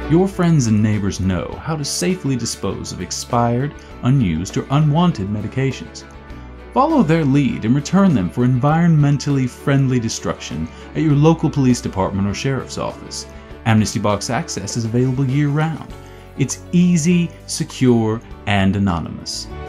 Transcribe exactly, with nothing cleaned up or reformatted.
Your friends and neighbors know how to safely dispose of expired, unused, or unwanted medications. Follow their lead and return them for environmentally friendly destruction at your local police department or sheriff's office. Amnesty Box Access is available year-round. It's easy, secure, and anonymous.